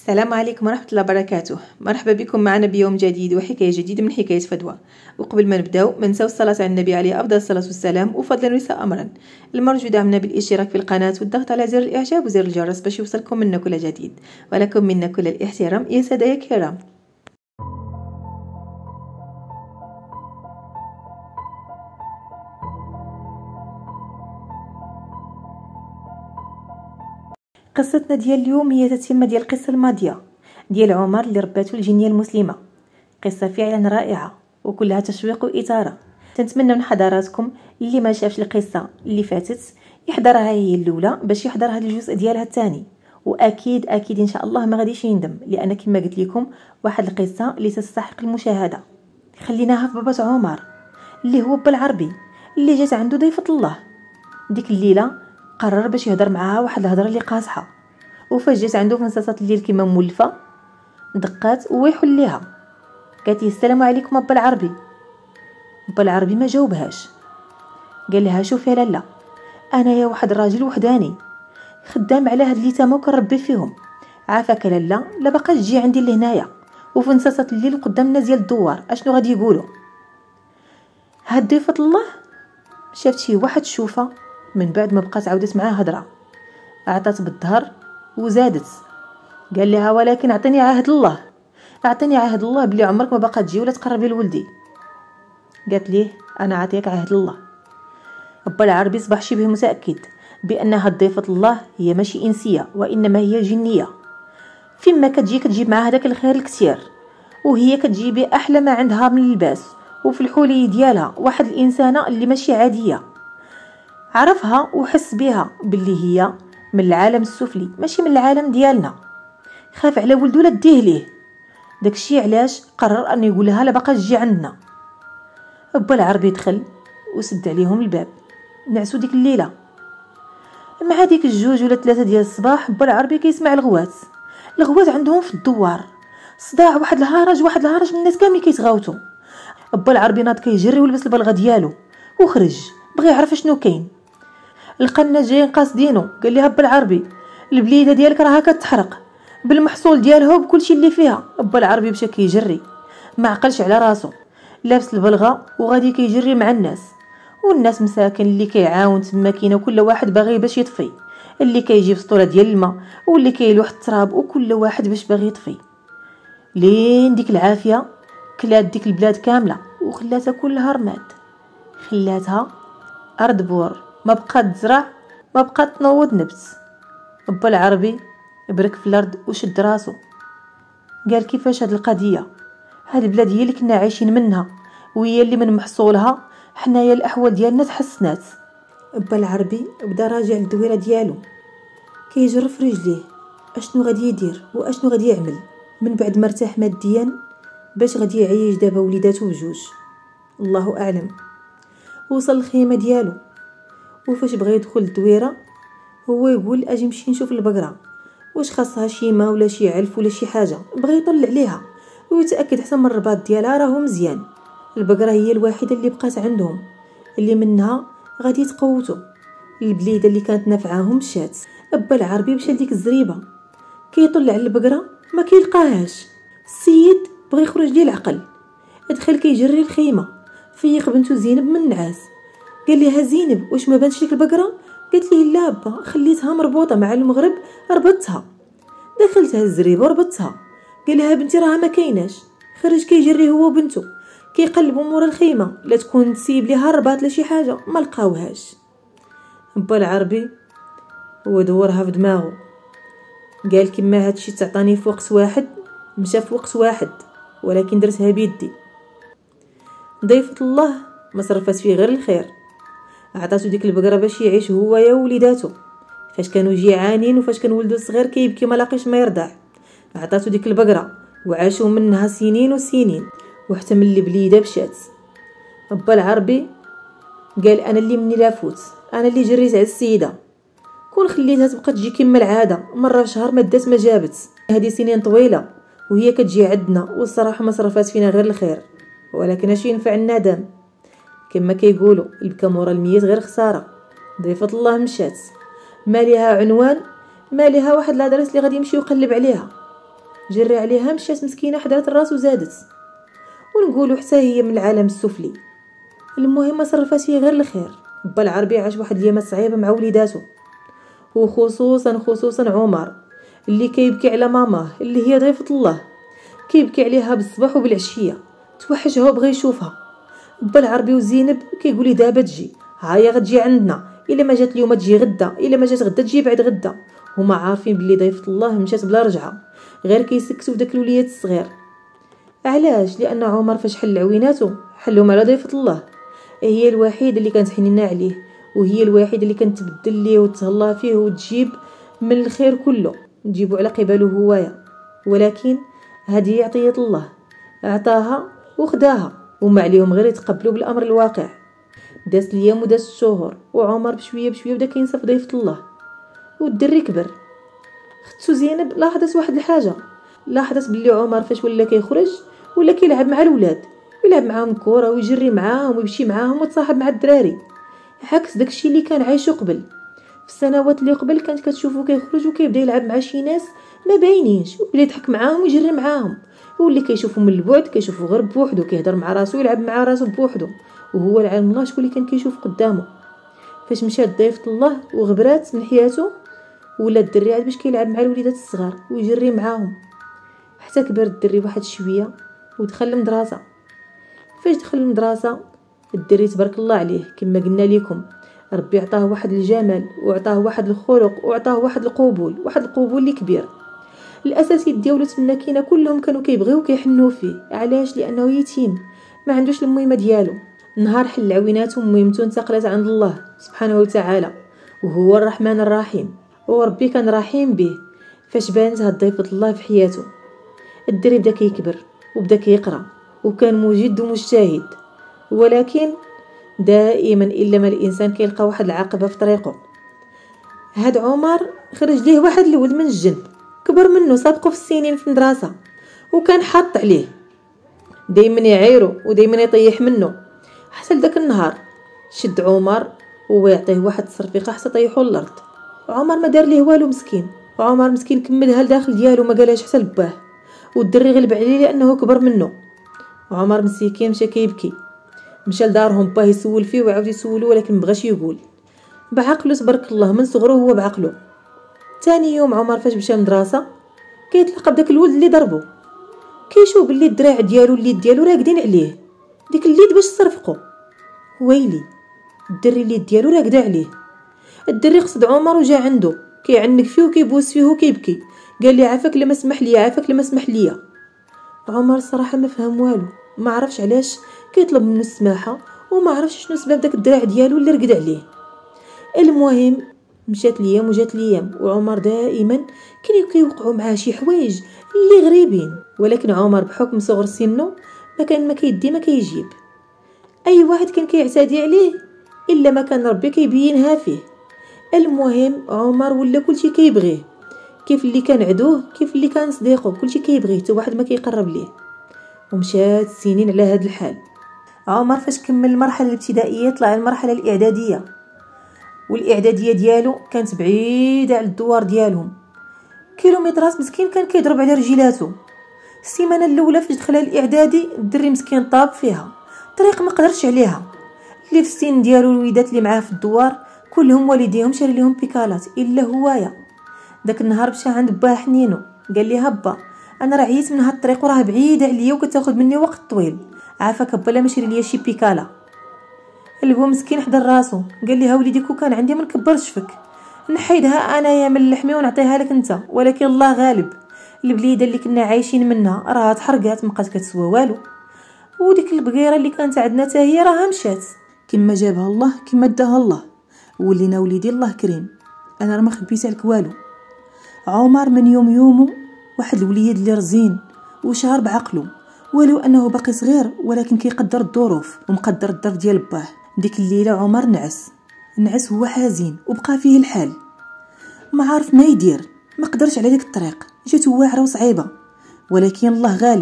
السلام عليكم ورحمة الله وبركاته. مرحبا بكم معنا بيوم جديد وحكاية جديدة من حكاية فدوى. وقبل ما نبداو ما نساو الصلاة على النبي عليه أفضل الصلاة والسلام، وفضلا وليس أمرا المرجو دعمنا بالاشتراك في القناة والضغط على زر الإعجاب وزر الجرس باش يوصلكم منا كل جديد، ولكم منا كل الاحترام يا سادة الكرام. قصتنا ديال اليوم هي تتمة ديال القصة الماضية ديال عمر اللي رباتو الجنية المسلمة. قصة فعلا رائعة وكلها تشويق وإثارة. تنتمنى من حضراتكم اللي ما شافش القصة اللي فاتت يحضرها هي الاولى باش يحضر هذا الجزء ديالها الثاني، واكيد ان شاء الله ما غاديش يندم، لان كما قلت لكم واحد القصة اللي تستحق المشاهدة. خليناها في بابا عمر اللي هو بالعربي اللي جات عنده ضيفة الله. ديك الليلة قرر باش يهضر معاها واحد الهضره اللي قاصحه، وفاش جات عنده في نصاصات الليل كما مولفه دقات ويحل ليها، قالت لي السلام عليكم ابا العربي. ابا العربي ما جاوبهاش، قال لها شوفي يا لاله، انا يا واحد راجل وحداني خدام على هاد اليتامى وكنربي فيهم، عافاك لاله لا باقا تجي عندي لهنايا وفي نصاصات الليل قدام الناس ديال الدوار اشنو غادي يقولوا. هاد ضيفه الله شافت شي واحد شوفه من بعد ما بقات عاودت معاه هضره، عطات بالظهر وزادت، قال لها ولكن اعطيني عهد الله، اعطيني عهد الله بلي عمرك ما باقا تجي ولا تقربي لولدي. قالت ليه انا عطيك عهد الله. ابا العربي صبح شبه متاكد بان هاد ضيفه الله هي ماشي انسيه وانما هي جنيه، فيما كتجيب معها هذاك الخير الكثير، وهي كتجيب احلى ما عندها من اللباس، وفي الحولي ديالها واحد الانسانه اللي ماشي عاديه. عرفها وحس بها باللي هي من العالم السفلي ماشي من العالم ديالنا، خاف على ولدو لا ديه ليه. داكشي علاش قرر ان يقول لها لا باقا تجي عندنا. ابا العربي دخل وسد عليهم الباب، نعسو ديك الليله. مع ديك الجوج ولا 3 ديال الصباح ابا العربي كيسمع الغوات عندهم في الدوار، صداع واحد الهرج الناس كاملين كيتغاوتوا. ابا العربي ناض كيجري ولبس البلغه ديالو وخرج بغى يعرف شنو كاين. لقى الناس جايين قاصدينو، قال لي ابا العربي البليده ديالك راها كتحرق بالمحصول ديالها وبكلشي اللي فيها. ابا العربي مشى كيجري ما عقلش على راسو، لابس البلغه وغادي كيجري مع الناس، والناس مساكن اللي كيعاون تما كاينه كل واحد باغي باش يطفي، اللي كيجيب سطوله ديال الماء واللي كيلوح التراب وكل واحد باش باغي يطفي. لين ديك العافيه كلات ديك البلاد كامله وخلاتها كلها رماد، خلاتها ارض بور، ما بقات تزرع ما بقات تنوض نبت. ابا العربي برك في الارض وشد راسو، قال كيفاش هاد القضيه؟ هاد البلاد هي اللي كنا عايشين منها وهي اللي من محصولها حنايا الاحوال ديالنا تحسنات. ابا العربي بدا راجع للدويره ديالو كيجرف رجليه اشنو غادي يدير واشنو غادي يعمل من بعد ما ارتاح ماديا، باش غادي يعيش دابا وليداتو بجوج الله اعلم. وصل الخيمه ديالو وفاش بغى يدخل الدويره هو يقول اجي نمشي نشوف البقره واش خاصها شي ما ولا شي علف ولا شي حاجه، بغى يطلع عليها ويتاكد حتى من الرباط ديالها راهو مزيان. البقره هي الوحيده اللي بقات عندهم اللي منها غادي يتقوتوا، البليده اللي كانت نافعاهم مشات. ابا العربي مشى لديك الزريبه كيطلع على البقره ما كيلقاهاش. السيد بغى يخرج ليه العقل، دخل كيجري الخيمه فيق بنته زينب من النعاس، قال لها زينب واش ما بانش لك البقره؟ قالت ليه لا با خليتها مربوطه مع المغرب ربطتها. دخلتها الزريبه وربطتها، قال لها بنتي راها ما كايناش. خرج كيجري هو وبنته كيقلبوا مورا الخيمه لا تكون تسيب ليها الرباط لا شي حاجه، ما لقاوهاش. با العربي هو دورها في دماغه، قال كيما هادشي تعطاني في وقت واحد مشى في وقت واحد، ولكن درتها بيدي. ضيفة الله ما صرفت فيه غير الخير، عطاتو ديك البقره باش يعيش هو يا وليداتو فاش كانوا جيعانين وفاش كان ولدو صغير كيبكي ما لاقيش ما يرضع. عطاتو ديك البقره وعاشوا منها سنين وسنين وحتى من البليده مشات. ابا العربي قال انا اللي مني لافوت، انا اللي جريت على السيده، كون خليتها تبقى تجي كما العاده مره في شهر ما دات ما جابت. هذه سنين طويله وهي كتجي عندنا والصراحه ما صرفات فينا غير الخير، ولكن اش ينفع الندم كما كيقولوا البكا مورا الميت غير خساره. ضيفه الله مشات ما ليها عنوان ما ليها واحد لادرس اللي غادي يمشي يقلب عليها. جري عليها مشات مسكينه حضرت الراس وزادت، ونقولوا حتى هي من العالم السفلي. المهم ما صرفات هي غير الخير. با العربي عاش واحد الايامات صعيبه مع وليداتو، وخصوصا عمر اللي كيبكي على ماماه اللي هي ضيفة الله، كيبكي عليها بالصباح وبالعشيه، توحشها وبغى يشوفها. با العربي وزينب كيقولي دابا تجي، هاهي غتجي عندنا، الا ما جات اليوم تجي غدا، الا ما جات غدا تجي بعد غدا. هما عارفين بلي ضيفة الله مشات بلا رجعه، غير كيسكتوا في داك الوليات الصغير. علاش؟ لان عمر فاش حل عويناتو حلهم على ضيفة الله، هي الوحيده اللي كانت حنينه عليه، وهي الوحيده اللي كانت تبدل ليه وتهلا فيه وتجيب من الخير كله، تجيبو على قباله هوايا. ولكن هذه عطيه الله، عطاها وخداها، وما عليهم غير يتقبلوا بالامر الواقع. داز الايام وداز الشهور، وعمر بشويه بدا كينسى في ضيفة الله، والدري كبر. اختو زينب لاحظت واحد الحاجه، لاحظت بلي عمر فاش ولا كيخرج ولا كيلعب مع الولاد، يلعب معاهم كره ويجري معاهم ويمشي معاهم وتصاحب مع الدراري، عكس داكشي اللي كان عايشو قبل. في السنوات اللي قبل كانت كتشوفو كيخرج وكيبدا يلعب مع شي ناس ما باينينش، وبدا يضحك معاهم ويجري معاهم، واللي كيشوفو من البعد كيشوفو غير بوحدو، كيهضر مع راسو ويلعب مع راسو بوحدو، وهو العالم الله شكون اللي كان كيشوف قدامه. فاش مشات ضيفة الله وغبرات من حياته، ولا الدري عاد باش كيلعب مع الوليدات الصغار ويجري معاهم، حتى كبر الدري واحد شويه ودخل المدرسه. فاش دخل المدرسه الدري تبارك الله عليه، كما قلنا لكم ربي عطاه واحد الجمال وعطاه واحد الخلق وعطاه واحد القبول اللي كبير. الاساسيات ديالو تمناكينه كلهم كانوا كيبغيو كيحنوا فيه. علاش؟ لانه يتيم ما عندوش المهمه ديالو. نهار حل عويناته مهمته انتقلت عند الله سبحانه وتعالى، وهو الرحمن الرحيم، وربي كان رحيم به. فاش بانت هاد ضيفة الله في حياته، الدري بدا كيكبر وبدا كيقرا وكان مجد ومجتهد، ولكن دائما الا ما الانسان كيلقى واحد العقبه في طريقه. هاد عمر خرج ليه واحد الولد من الجن، كبر منه سابقه في السنين في المدرسه، وكان حاط عليه دايما يعايرو ودايما يطيح منه. حتى لذاك النهار شد عمر ويعطيه واحد الصرفيقه حتى طيحوا الارض. عمر ما دار ليه والو مسكين، عمر مسكين كملها لداخل ديالو ما قالهاش حتى لباه، والدري غلب عليه لانه كبر منه. عمر مسكين مشى كيبكي، مشى لدارهم باه يسول فيه وعاود يسولو، ولكن مبغاش يقول. بعقله تبارك الله من صغره هو بعقله. ثاني يوم عمر فاش مشى المدرسه كيتلقى بداك الولد اللي ضربو، كيشوف بلي الدراع ديالو اليد ديالو راقدين عليه، ديك اليد باش تصرفقو. ويلي الدري اليد ديالو راقده عليه. الدري قصد عمر وجا عنده كيعنق فيه وكيبوس فيه وكيبكي، قال لي عافاك لما سمح لي، عافاك لما سمح لي. عمر الصراحه ما فهم والو، ما عرفش علاش كيطلب منه السماحه، وما عرفش شنو سبب داك الدراع ديالو اللي رقد عليه. المهم مشات الايام وجات الايام، وعمر دائما كانوا كيوقعوا معاه شي حوايج اللي غريبين، ولكن عمر بحكم صغر سنه ما كيدي ما كيجيب. اي واحد كان كيعتدي عليه الا ما كان ربي كيبينها فيه. المهم عمر ولا كلشي كيبغيه، كيف اللي كان عدوه كيف اللي كان صديقه، كلشي كيبغيه حتى واحد ما كيقرب ليه. ومشات السنين على هذا الحال. عمر فاش كمل المرحله الابتدائيه طلع المرحله الاعداديه، والاعداديه ديالو كانت بعيده على الدوار ديالهم، كيلومترات. مسكين كان كيضرب على رجيلاته. السيمانه الاولى فاش دخل الاعدادي الدري مسكين طاب فيها، طريق ما قدرش عليها. اللي في السن ديالو الوليدات اللي معاه في الدوار كلهم والديهم شاري لهم بيكالات الا هوايا. داك النهار مشى عند باه حنينو، قال لي هبا انا رعيت من هاد الطريق وراه بعيده عليا وكتاخذ مني وقت طويل، عافاك هبا لا مشري ليا شي بيكالا. البو مسكين حضر راسو قال لي ها وليدي كون كان عندي ما نكبرش فيك، نحيدها انايا من لحمي ونعطيها لك انت، ولكن الله غالب. البليده اللي كنا عايشين منها راها تحرقات مابقات كتسوى والو، وديك البقيره اللي كانت عندنا حتى هي راها مشات. كما جابها الله كما داها الله، ولينا وليدي الله كريم. انا راه ما خبيت عليك والو. عمر من يومو واحد الوليد اللي رزين وشهر بعقله، ولو انه باقي صغير ولكن كيقدر الظروف ومقدر الظرف ديال باه. ديك الليله عمر نعس هو حزين وبقى فيه الحال، ما عارف ما يدير، ما قدرش على ديك الطريق، جاتو واعره وصعيبه، ولكن الله غالب.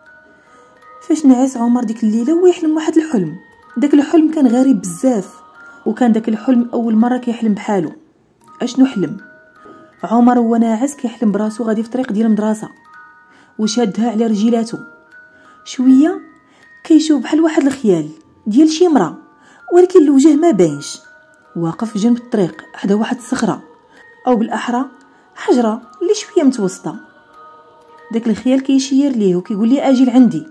فاش نعس عمر ديك الليله ويحلم واحد الحلم. داك الحلم كان غريب بزاف، وكان داك الحلم اول مره كيحلم بحاله. اشنو حلم؟ عمر هو ناعس كيحلم براسو غادي في طريق ديال المدرسه، وشادها على رجيلاته. شويه كيشوف بحال واحد الخيال ديال شي مرأة، ولكن الوجه ما باينش، واقف جنب الطريق حدا واحد الصخره او بالاحرى حجره اللي شويه متوسطه. داك الخيال كيشير ليه وكيقول ليه اجي لعندي.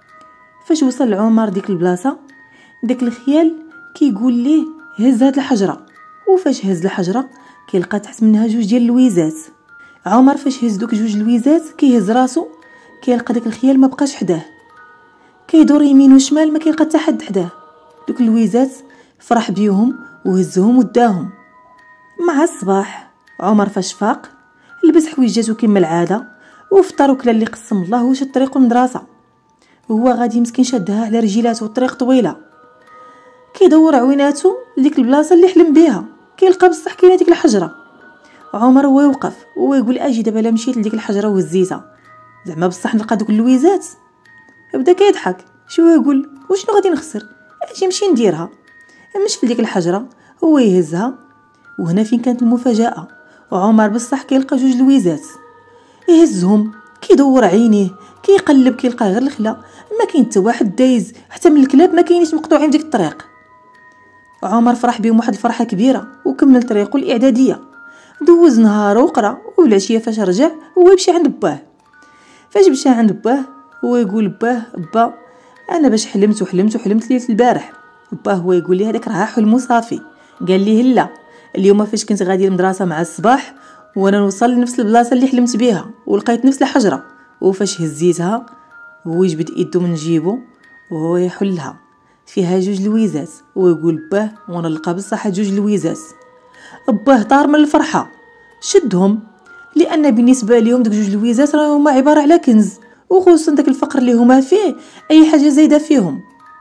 فاش وصل لعمر ديك البلاصه، داك الخيال كيقول ليه هز هاد الحجره. وفاش هز الحجره كيلقى تحت منها جوج ديال اللويزات. عمر فاش هز دوك جوج اللويزات كيهز راسو، كيلقى داك الخيال ما بقاش حداه، كيدور يمين وشمال ما كيلقى حتى حد حداه. دوك اللويزات فرح بيهم وهزهم وداهم. مع الصباح عمر فاش فاق لبس حويجاتو كما العاده وفطر وكلا اللي قسم الله وشد طريقو للمدرسه. وهو غادي مسكين شادها على رجيلاته، الطريق طويله، كيدور عويناتو لديك البلاصه اللي حلم بها، كيلقى بصح كاينه ديك الحجره. عمر هو يوقف وهو يقول اجي دابا لا مشيت لديك الحجره وهزيتها زعما بصح نلقى دوك اللويزات. بدا كيضحك شويه يقول وشنو غادي نخسر، اجي نمشي نديرها. مشى لديك الحجره هو يهزها. وهنا فين كانت المفاجاه، وعمر بصح كيلقى جوج لويزات يهزهم، كيدور عينيه كيقلب كيلقى غير الخلا، ما كاين حتى واحد دايز، حتى من الكلاب ما كاينش مقطوعين ديك الطريق. عمر فرح بهم واحد الفرحه كبيره وكمل طريقه الاعداديه. دوز نهار وقرا، والعشيه فاش رجع هو يمشي عند باه. فاش مشى عند باه هو يقول باه با انا باش حلمت ليله البارح. باه هو يقول لي هذاك راه حلم صافي. قال لي لا، اليوم فاش كنت غادي للمدرسه مع الصباح وانا نوصل لنفس البلاصه اللي حلمت بها ولقيت نفس الحجره، وفاش هزيتها هو يجبد يدو من جيبو وهو يحلها فيها جوج لويزات. ويقول باه وانا نلقى بصح جوج لويزات. باه طار من الفرحه شدهم، لان بالنسبه ليهم داك جوج لويزات راهما عباره على كنز، وخصوصا داك الفقر اللي هما فيه اي حاجه زايده فيهم.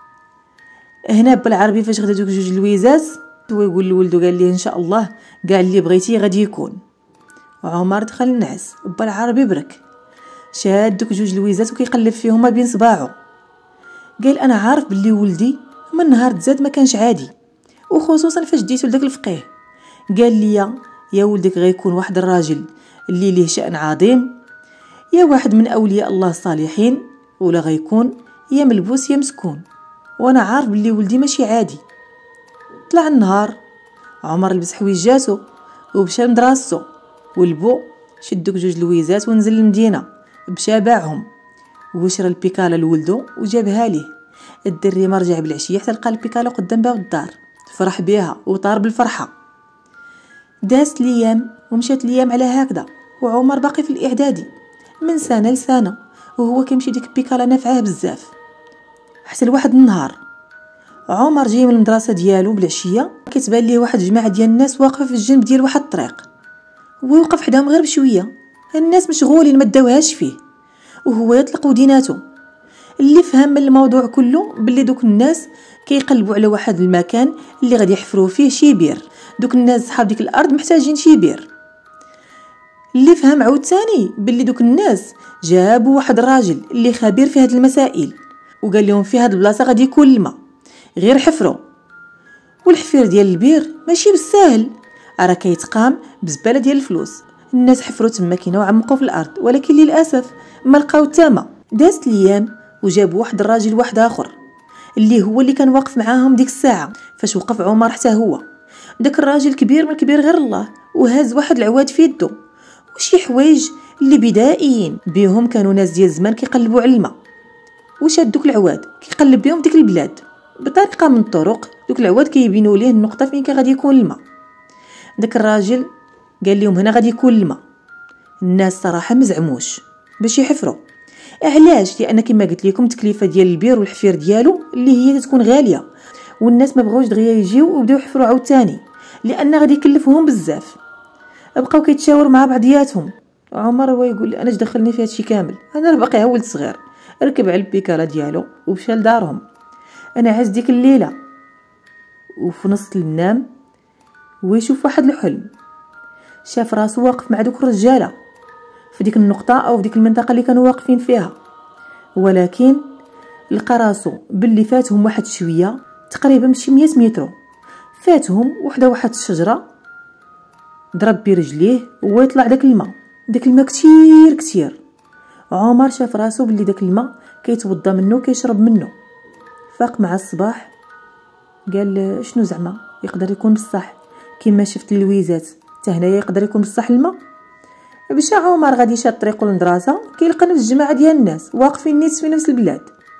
هنا بالعربي فاش خدا دوك جوج لويزات هو يقول لولدو قال ليه ان شاء الله كاع اللي بغيتي غادي يكون. وعمر دخل النعس بالعربي برك، شاد دوك جوج لويزات وكيقلب فيهم ما بين صباعو. قال انا عارف باللي ولدي من نهار تزاد ما كانش عادي، وخصوصا فاش ديتو لداك الفقيه. قال لي يا ولدك غيكون واحد الراجل اللي ليه شأن عظيم، يا واحد من اولياء الله الصالحين، ولا غيكون يا ملبوس يا مسكون، وانا عارف باللي ولدي ماشي عادي. طلع النهار، عمر لبس حويجاتو ومشى لمدرسته، والبو شد دوك جوج لويزات ونزل للمدينه مشى باعهم وشرى البيكاله لولدو وجابها ليه. الدري ما رجع بالعشيه حتى لقى البيكاله قدام باب الدار، فرح بها وطار بالفرحه. دازت الايام ومشات الايام على هكذا، وعمر باقي في الاعدادي من سنه لسنه وهو كيمشي ديك البيكاله نافعه بزاف. حتى لواحد النهار عمر جاي من المدرسه ديالو بالعشيه، كتبان ليه واحد الجماعه ديال الناس واقفه في الجنب ديال واحد الطريق، هو يوقف حداهم غير بشويه، الناس مشغولين ما داوهاش فيه، وهو يطلق وديناتو. اللي فهم من الموضوع كله باللي دوك الناس كيقلبوا على واحد المكان اللي غادي يحفروا فيه شي بير، دوك الناس صحاب ديك الارض محتاجين شي بير. اللي فهم عاوتاني باللي دوك الناس جابوا واحد الراجل اللي خبير في هاد المسائل، وقال لهم في هاد البلاصه غادي يكون الماء، غير حفروا. والحفير ديال البير ماشي بالساهل، راه كيتقام بزباله ديال الفلوس. الناس حفروا تما كينا وعمقوا في الارض، ولكن للاسف ما لقاو تما. دازت الايام وجابوا واحد الراجل واحد اخر اللي هو اللي كان واقف معاهم ديك الساعه. فاش وقف عمر حتى هو، داك الراجل كبير من كبير غير الله، وهاز واحد العواد في يدو وشي حوايج اللي بدائيين بهم كانوا ناس ديال زمان كيقلبوا على الماء. وشاد دوك العواد كيقلب بهم ديك البلاد بطريقه من الطرق، دوك العواد كيبينوا ليه النقطه فين كان غادي يكون الماء. داك الراجل قال لهم هنا غادي يكون الماء. الناس صراحه مزعموش باش يحفروا. علاش؟ لان كما قلت لكم التكلفه ديال البير والحفير ديالو اللي هي تكون غاليه، والناس ما بغاوش دغيا يجيو وبداو يحفروا عاوتاني لان غادي يكلفهم بزاف. بقاو كيتشاوروا مع بعضياتهم. عمر هو يقول انا اش دخلني في هادشي كامل، انا راه باقي ولد صغير. ركب على البيكاله ديالو ومشى لدارهم. انا عز ديك الليله وفي نص النوم ويشوف واحد الحلم، شاف راسو واقف مع دوك الرجاله في ديك النقطه او في ديك المنطقه اللي كانوا واقفين فيها، ولكن لقى راسو باللي فاتهم واحد شويه تقريبا شي 100 متر، فاتهم واحد الشجره، ضرب برجليه ويطلع داك الماء كتير كتير. عمر شاف راسو بلي داك الماء كيتوضى منه كيشرب منه. فاق مع الصباح قال شنو زعما يقدر يكون بصح كيما شفت اللويزات حتى هنايا يقدر يكون بصح الماء. مشى عمر غادي شاد طريقو للمدرسه كيلقى نفس الجماعه ديال الناس واقفين نيت في نفس البلاد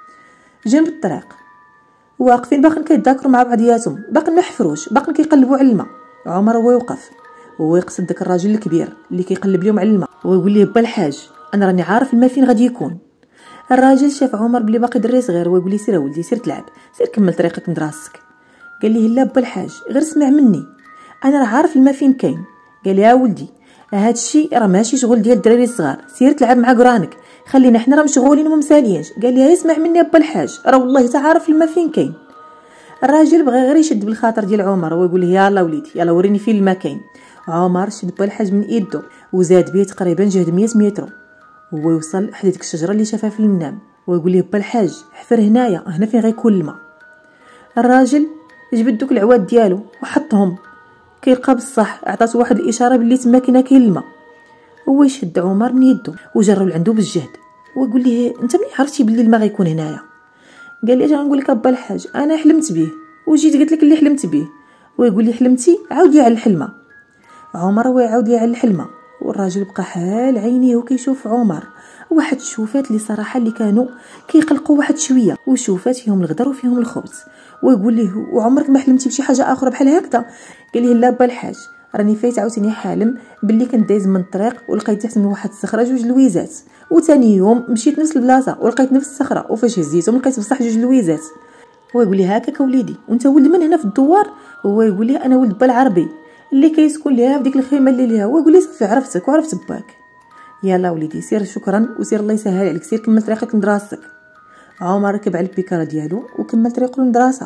جنب الطريق، واقفين باقين كيتذاكروا مع بعضياتهم، باقين ما حفروش، باقين كيقلبوا على الماء. عمر هو يوقف وهو يقصد داك الراجل الكبير اللي كيقلب لهم على الماء ويقول ليه با الحاج انا راني عارف الماء فين غادي يكون. الراجل شاف عمر بلي باقي دري صغير ويقول ليه سير ولدي سير تلعب، سير كمل طريقك لدراستك. قال ليه لا با الحاج غير اسمع مني انا راه عارف الماء فين كاين. قال لي ولدي هاد الشيء راه ماشي شغل ديال الدراري الصغار، سير تلعب مع قرانك، خلينا حنا راه مشغولين ومساليينش. قال لي اسمع مني با الحاج راه والله تا عارف الماء فين كاين. الراجل بغى غير يشد بالخاطر ديال عمر ويقول له يلا وليدي يلا وريني فين الماء كاين. عمر شد با الحاج من يدو وزاد به تقريبا جهد 100 متر وهو يوصل حدا ديك الشجره اللي شافها في المنام ويقول له با الحاج حفر هنايا هنا فين غيكون الماء. الراجل جبد دوك العواد ديالو وحطهم كيلقى بصح عطاتو واحد الاشاره باللي تما كاين الماء. هو يشد عمر من يدو وجرب لعندو بالجهد ويقول ليه انت منين عرفتي باللي الماء غيكون هنايا؟ قال لي اش غنقول لك با الحاج انا حلمت به وجيت قلت لك اللي حلمت به. ويقول لي حلمتي عاود لي على الحلمه. عمر هو يعاود لي على الحلمه والراجل بقى حال عينيه وكيشوف عمر واحد الشوفات اللي صراحه اللي كانوا كيقلقوا واحد شويه وشوفات فيهم الغدر وفيهم الخبز. ويقول ليه وعمرك ما حلمتي بشي حاجه اخرى بحال هكذا؟ قال ليه لا با الحاج راني فايت عاوتاني حالم باللي كنت دايز من الطريق ولقيت تحت من واحد الصخره جوج لويزات، وثاني يوم مشيت نفس البلاصه ولقيت نفس الصخره وفاش هزيتهم لقيت بصح جوج لويزات. هو يقول لي هكاك وليدي وانت ولد من هنا في الدوار؟ هو يقول لي انا ولد با العربي اللي كيسكن ليها في ديك الخيمه اللي ليها. هو يقول لي صافي عرفتك وعرفت باك. يلا وليدي سير شكرا وسير الله يسهل عليك، سير كمل طريقك لدراستك. عمر ركب على البيكاره ديالو وكمل طريقه للمدرسه.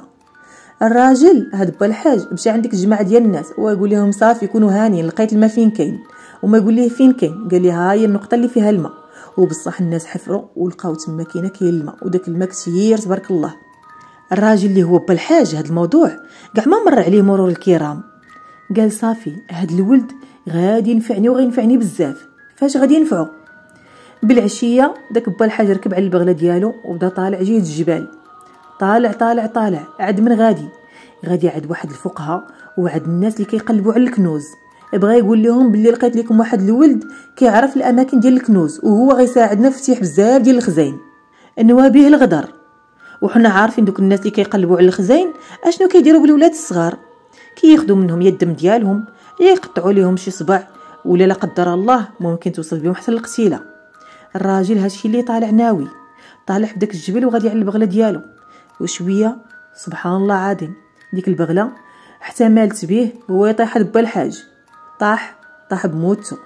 الراجل هاد با الحاج مشى عندك الجماعه ديال الناس ويقول لهم صافي كونوا هانيين لقيت الماء فين كاين. وما يقول ليه فين كاين؟ قال لي ها هي النقطه اللي فيها الماء. وبصح الناس حفروا ولقاو تما كاين الماء وداك الماء كثير تبارك الله. الراجل اللي هو با الحاج هاد الموضوع كاع ما مر عليه مرور الكرام، قال صافي هاد الولد غادي ينفعني وغينفعني بزاف. فاش غادي ينفعو؟ بالعشيه داك با الحاج ركب على البغله ديالو وبدا طالع جهه الجبال، طالع طالع طالع عاد من غادي عاد واحد الفقهاء وعاد الناس اللي كيقلبوا على الكنوز. بغى يقول لهم باللي لقيت لكم واحد الولد كيعرف الاماكن ديال الكنوز وهو غيساعدنا في فتح بزاف ديال الخزاين نوابيه الغدر. وحنا عارفين دوك الناس اللي كيقلبوا على الخزاين اشنو كيديروا بالولاد الصغار، كياخذوا منهم الدم ديالهم يقطعوا لهم شي صبع ولا لا قدر الله ممكن توصل بهم حتى للقتيله. الراجل هادشي اللي طالع ناوي طالع بداك الجبل وغادي على البغله ديالو وشويه سبحان الله عظيم ديك البغله احتملت به هو يطيح با الحاج، طاح بموتو.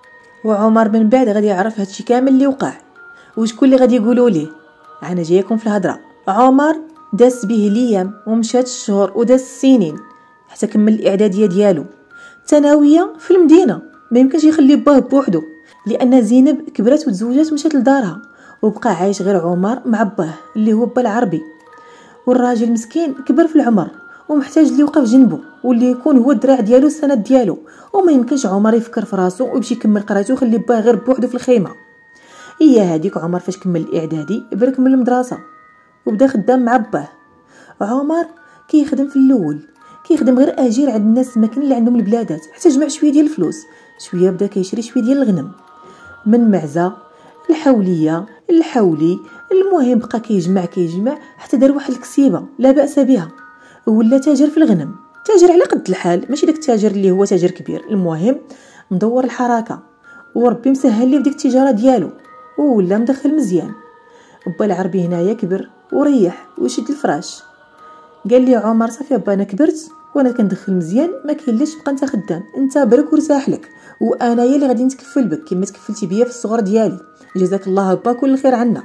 وعمر من بعد غادي يعرف هادشي كامل اللي وقع وشكون اللي غادي يقولوا ليه. انا جايكم في الهضره. عمر داس به الايام ومشات الشهور وداس السنين حتى كمل الاعداديه ديالو. الثانويه في المدينه ما يمكنش يخلي باه بوحدو لان زينب كبرت وتزوجت ومشات لدارها وبقى عايش غير عمر مع باه اللي هو با العربي. والراجل مسكين كبر في العمر ومحتاج اللي يوقف جنبه واللي يكون هو الدراع ديالو السند ديالو. وما يمكنش عمر يفكر في راسو ويمشي يكمل قرايته ويخلي باه غير بوحدو في الخيمه. هي هذيك عمر فاش كمل الاعدادي برك من المدرسه وبدا خدام مع باه. عمر كيخدم في الاول كيخدم غير اجير عند الناس الماكن اللي عندهم البلادات حتى جمع شويه ديال الفلوس، شويه بدا كيشري شويه ديال الغنم من معزه الحوليه الحولي. المهم بقى كيجمع حتى دار واحد الكسيبه لا باس بها ولا تاجر في الغنم، تاجر على قد الحال ماشي داك التاجر اللي هو تاجر كبير. المهم مدور الحركه وربي مسهل ليه بديك التجاره ديالو ولا مدخل مزيان. با العربي هنايا كبر وريح ويشد الفراش. قال لي عمر صافي با انا كبرت وانا كندخل مزيان ما كاينلاش تبقى انت خدام، انت برك ورتاح لك وانا هي اللي غادي نتكفل بك كما تكفلتي بيا في الصغر ديالي، جزاك الله با كل خير عنا.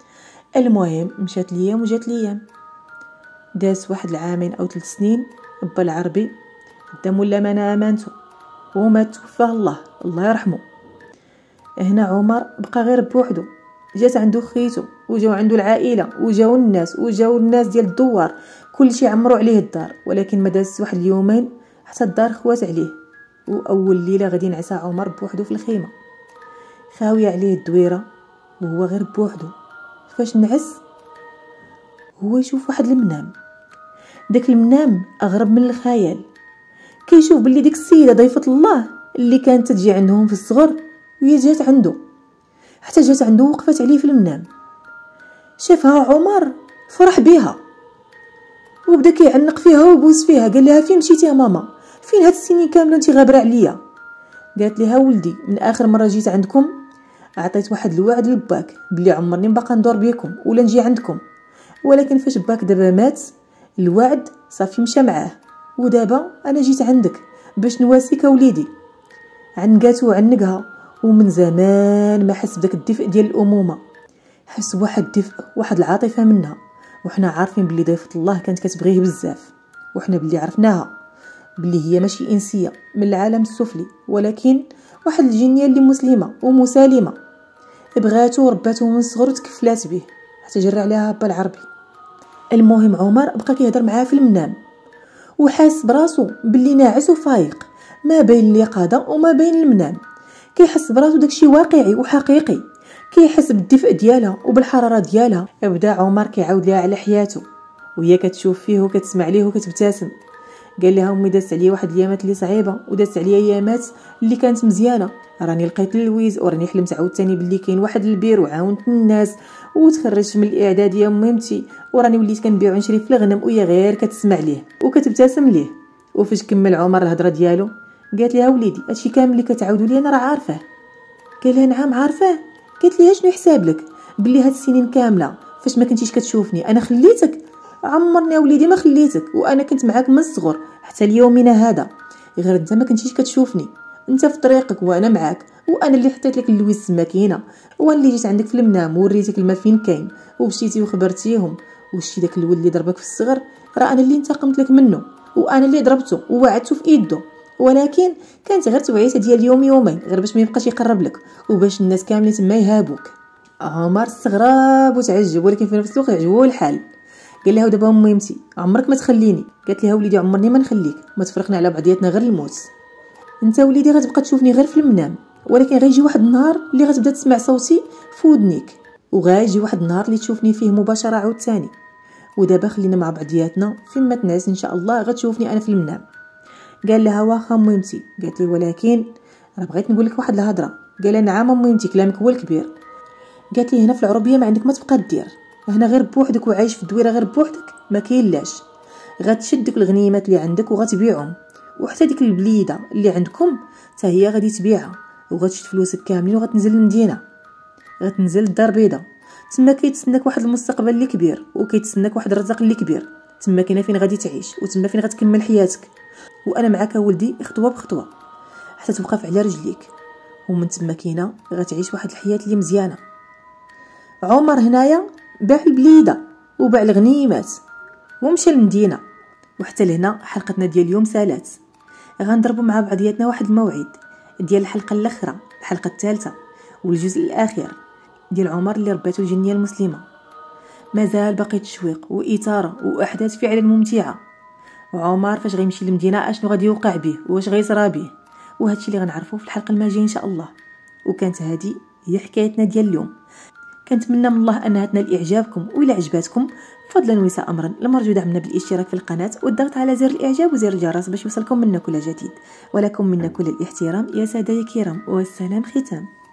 المهم مشات الايام وجات الايام، داز واحد العامين او 3 سنين با العربي قدام ولا ما امانته ومات توفاه الله يرحمه. هنا عمر بقى غير بوحدو، جات عنده خيتو وجاو عنده العائله وجاو الناس ديال الدوار كلشي عمروا عليه الدار. ولكن ما داز واحد اليومين حتى الدار خوات عليه واول ليله غادي نعسى عمر بوحدو في الخيمه خاويه عليه الدويره وهو غير بوحدو. فاش نعس هو يشوف واحد المنام، داك المنام اغرب من الخيال. كيشوف باللي ديك السيده ضيفه الله اللي كانت تجي عندهم في الصغر وهي جات عنده، حتى جات عنده وقفت عليه في المنام. شافها عمر فرح بها وبدا كيعنق فيها وبوس فيها. قال لها فين مشيتي يا ماما؟ فين هاد السنين كامله انت غابره عليا؟ قالت لها ولدي من اخر مره جيت عندكم عطيت واحد الوعد لباك بلي عمرني باقا ندور بيكم ولا نجي عندكم، ولكن فاش باك دابا مات الوعد صافي مشى معاه، ودابا انا جيت عندك باش نواسيك وليدي. عنقاتو وعنقها، ومن زمان ما حس بداك الدفء ديال الامومه، حس واحد الدفء واحد العاطفه منها. وحنا عارفين بلي ضيفه الله كانت كتبغيه بزاف، وحنا بلي عرفناها بلي هي ماشي انسيه من العالم السفلي، ولكن واحد الجنيه اللي مسلمه ومسالمه، بغاتو ورباتو من صغر وتكفلات به حتى جرى عليها با العربي. المهم عمر بقى كيهضر معاها في المنام وحاس براسو باللي ناعس وفايق ما بين اليقظه وما بين المنام. كيحس براسو داكشي واقعي وحقيقي، كيحس بالدفء ديالها وبالحراره ديالها. بدا عمر كيعاود لها على حياته وهي كتشوف فيه وكتسمع ليه وكتبتسم. قال لها امي دازت عليا واحد الايامات اللي صعيبه ودازت عليا ايامات اللي كانت مزيانه، راني لقيت اللويز وراني حلمت عاوتاني باللي كاين واحد البير وعاونت الناس وتخرجت من الاعداديه مهمتي، وراني وليت كنبيع ونشري في الغنم وهي غير كتسمع ليه وكتبتسم ليه. وفاش كمل عمر الهضره ديالو قالت لها وليدي هادشي كامل اللي كتعاودوا لي انا راه عارفاه. قال لها نعم عارفاه. قالت لي شنو يحساب لك باللي هاد السنين كامله فاش ما كنتيش كتشوفني انا خليتك؟ عمرني وليدي ما خليتك، وانا كنت معاك من الصغر حتى ليومنا هذا، غير انت ما كنتيش كتشوفني. انت في طريقك وانا معاك، وانا اللي حطيت لك اللويز السماكينه، وانا اللي جيت عندك في المنام ووريتك الماء فين كاين ومشيتي وخبرتيهم. وشتي داك الولد اللي ضربك في الصغر راه انا اللي انتقمت لك منه، وانا اللي ضربته ووعدته في يده، ولكن كانت غير توعيته ديال يوم يومين غير باش ما يبقاش يقرب لك وباش الناس كاملين تما يهابوك. عمر استغرب وتعجب، ولكن في نفس الوقت عجبو الحال. قال لها ودابا مهمتي عمرك ما تخليني. قالت لها وليدي عمرني ما نخليك، ما تفرقنا على بعضياتنا غير الموت. انت وليدي غتبقى تشوفني غير في المنام، ولكن غيجي واحد النهار اللي غتبدا تسمع صوتي في ودنيك، وغيجي واحد النهار اللي تشوفني فيه مباشره عاوتاني. ودابا خلينا مع بعضياتنا فين ما تنعس ان شاء الله غتشوفني انا في المنام. قال لها واخا مهمتي. قالت لي ولكن راه بغيت نقول لك واحد الهضره. قال لها نعم مهمتي كلامك هو الكبير. قالت لي هنا في العربيه ما عندك ما تبقى دير، هنا غير بوحدك وعايش في الدويره غير بوحدك ما كاين لاش. غتشدك الغنيمات اللي عندك وغتبيعهم، وحتى ديك البليده اللي عندكم حتى هي غادي تبيعها، وغتشد فلوسك كاملين وغتنزل للمدينه، غتنزل للدار البيضاء. تما كيتسناك واحد المستقبل اللي كبير وكيتسناك واحد الرزق اللي كبير. تما كاينه فين غادي تعيش وتما فين غتكمل حياتك، وانا معاك ولدي خطوه بخطوه حتى توقف على رجليك، ومن تما كاينه غتعيش واحد الحياه اللي مزيانه. عمر هنايا باع البليده وباع الغنيمات ومشى للمدينه. وحتى لهنا حلقتنا ديال اليوم سالات. غنضربوا مع بعضياتنا واحد الموعد ديال الحلقه الاخرى، الحلقه الثالثه والجزء الاخير ديال عمر اللي رباتو الجنيه المسلمه. مازال باقي تشويق واثاره واحداث فعلا ممتعه. وعمر فاش غيمشي للمدينه اشنو غادي يوقع به واش غيصرى به، وهادشي اللي غنعرفوه في الحلقه الماجيه ان شاء الله. وكانت هذه هي حكايتنا ديال اليوم. كنتمنى من الله انها تنال اعجابكم، والى عجباتكم فضلا وساء امرا المرجو دعمنا بالاشتراك في القناه والضغط على زر الاعجاب وزر الجرس باش يوصلكم منا كل جديد. ولكم منا كل الاحترام يا سادة يا كرام، والسلام ختام.